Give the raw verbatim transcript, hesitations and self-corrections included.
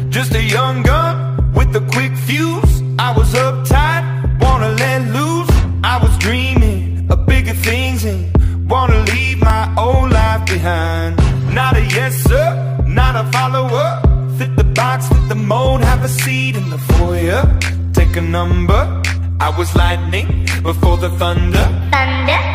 Just a young gun with a quick fuse. I was uptight, wanna let loose. I was dreaming of bigger things and wanna leave my old life behind. Not a yes sir, not a follower. Fit the box, fit the mold, have a seat in the foyer. Take a number. I was lightning before the thunder. Thunder.